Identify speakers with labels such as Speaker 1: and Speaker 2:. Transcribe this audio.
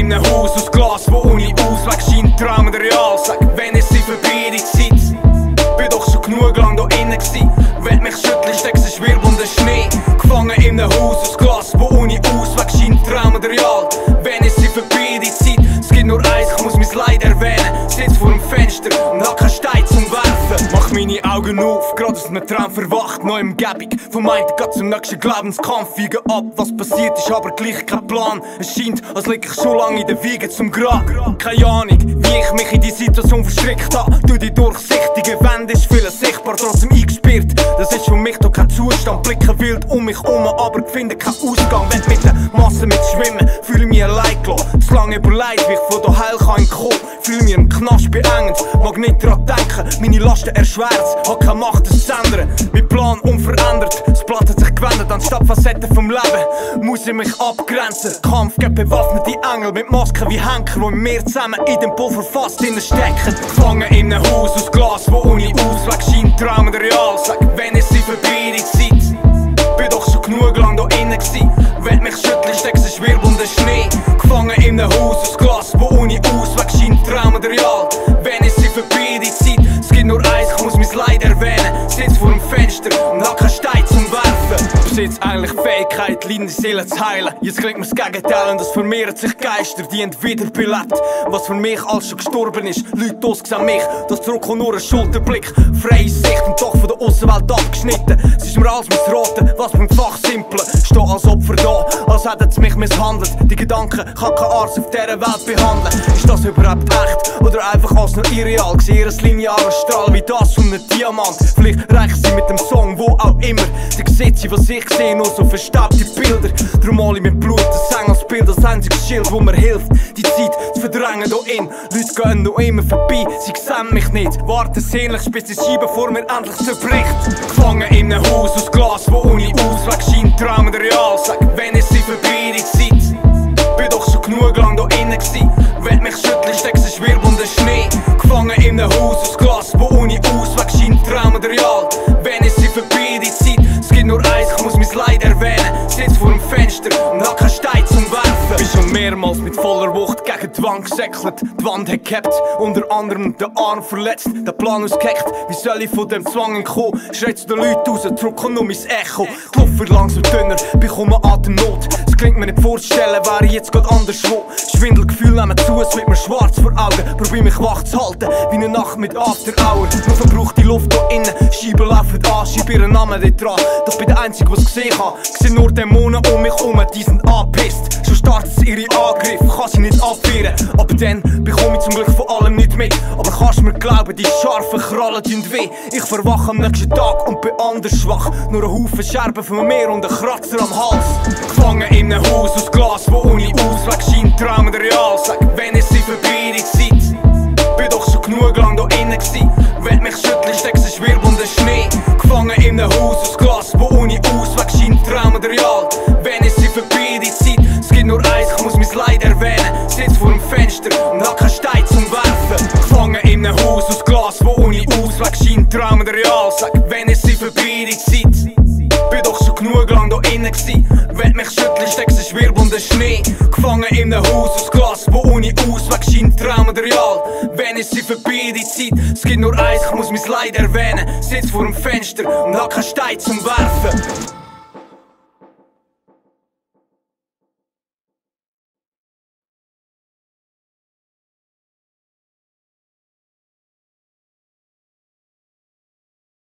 Speaker 1: in einem Haus aus Glas, wo ohne Ausweg scheint Traum oder real. Sag, wenn ist sie vorbei, die Zeit? Bin doch schon genug lang da innen gsi. Wenn mich schütteln, steckst du Schwirr und Schnee. Gefangen in einem Haus aus Glas, wo ohne Ausweg scheint Traum oder real. Wenn ist sie vorbei, die Zeit? Es gibt nur eins, ich muss mein Leid erwähnen. Sitz vor dem Fenster und hab keinen Stein zum Werfen. Mach meine Augen auf, gerade aus einem Traum verwacht. Neue Umgebung, vom einen geht zum nächsten Glaubenskampf. Wiegen ab, was passiert ist, aber gleich kein Plan. Es scheint, als lieg ich schon lange in der Wiege zum Grab. Keine Ahnung, wie ich mich in die Situation verstrickt hab. Durch die durchsichtigen Wände ist vieles sichtbar, trotzdem eingesperrt. Das ist für mich doch kein Zustand. Blicke wild um mich herum, aber finde keinen Ausgang. Wenn mit der Masse mitschwimmen, fühle mich allein gelassen. Zu lange überlegt, wie ich von da heil kann entkommen. Fühle mich im Knast beengt, mag nicht dran denken. Meine Lasten erschwert's, hab keine Macht, es zu ändern. Mein Plan unverändert, das Blatt hat sich gewendet. Anstatt Facetten vom Leben muss ich mich abgrenzen. Kampf gegen bewaffnete Engel mit Masken wie Henker, die mit mir zusammen in dem Pulver fast stecken. Gefangen in einem Haus aus Glas, wo ohne Ausweg scheint Traum oder real. Sag, wenn ist sie vorbei, die Zeit? Bin doch schon genug lang da innen gsi. Wenn mich schütteln, steckst du Schwirr und Schnee. Gefangen in einem Haus aus Glas, wo ohne Ausweg scheint Traum oder real. Wenn ist sie vorbei, die Zeit? Es gibt nur eins, ich muss mein Leid erwähnen. Sitz vor dem Fenster und hab keinen Stein zum Werfen. Besitz eigentlich Fähigkeit, leidende Seelen zu heilen. Jetzt klingt mir's Gegenteil und es vermehren sich Geister, die wiederbelebt. Was für mich alles schon gestorben ist, Leute ausgesehen mich. Das zurückkommt nur ein Schulterblick, freie Sicht und doch von der Aussenwelt abgeschnitten. Es ist mir alles missraten, was beim Fach simple. Steh als Opfer da, als hätten sie mich misshandelt. Die Gedanken kann kein Arzt auf dieser Welt behandeln. Ist das überhaupt echt oder einfach als nur irreal? Ich sehe ein linearer Strahl wie das von einem Diamant. Vielleicht reichen sie mit dem Song, wo auch immer. Sie sieht sie, was ich sehe, nur so verstaubte Bilder. Drum male ich mit Blut das Säng als Bild, als einziges Schild, wo mir hilft, die Zeit zu verdrängen hier in. Leute gehen noch immer vorbei, sie sehen mich nicht. Warten sehnlich, bis die Scheibe vor mir endlich zerbricht. Gefangen in einem Haus aus Glas, wo ohne Ausweg scheint Traum oder real. Sag, wenn ist sie vorbei, die Zeit? Bin doch schon genug lang da innen gsi. Wenn mich schütteln, steckst du Schwirr und Schnee. Gefangen in einem Haus aus Glas, wo ohne Ausweg scheint Traum oder real. Wenn ist sie vorbei, die Zeit? Es gibt nur eins, ich muss mein Leid erwähnen. Sitz vor dem Fenster und hab keinen Stein zum Werfen. Bin schon mehrmals mit voller Wucht gegen die Wand gesäckelt. Die Wand hat gehabt, unter anderem den Arm verletzt. Der Plan ausgeheckt, wie soll ich von dem Zwang entkommen? Schreit zu den Leuten raus, zurückkommt nur mein Echo. Die Luft wird langsam dünner, bekomme Atemnot. Es klingt mir nicht vorzustellen, wäre ich jetzt grad anderswo. Schwindelgefühl nehmen zu, es wird mir schwarz vor Augen. Probier mich wach zu halten, wie eine Nacht mit After Hour. Nur verbrauchte Luft hier innen, Scheiben laufen an, schreibe ihren Namen dort dran. Das bin der Einzige, was gesehen habe. Ich seh nur Dämonen um mich herum, die sind angepisst. Schon startet ihre Angriffe, kann sie nicht abwehren. Aber dann bekomme ich zum Glück von allem nicht mit. Aber kannst mir glauben, die scharfen Krallen tun weh. Ich verwache am nächsten Tag und bin anders schwach. Nur ein Haufen Scherben von mir und ein Kratzer am Hals. Gefangen in einem Haus aus Glas, wo ohne Ausweg scheint Traum oder real. Sag, wenn ist sie vorbei, die Zeit? Bin doch schon genug lang da innen gsi. Wenn mich schütteln, steckst du Schwirr und Schnee. Gefangen in einem Haus aus Glas, wo ohne Ausweg scheint Traum oder real. Wenn ist sie vorbei, die Zeit? Es gibt nur eins, ich muss mein Leid erwähnen. Sitz vor dem Fenster und hab keinen Stein zum Werfen. Gefangen in einem Haus aus Glas, wo ohne Ausweg scheint Traum oder real. Sag, wenn ist sie vorbei, die Zeit? Bin doch schon genug lang da innen gsi. Wenn mich schütteln, steckst du Schwirr und Schnee. Gefangen in einem Haus aus Glas, wo ohne Ausweg scheint Traum oder real. Wenn ist sie vorbei, die Zeit? Es gibt nur eins, ich muss mein Leid erwähnen. Sitz vor dem Fenster und hab keinen Stein zum Werfen.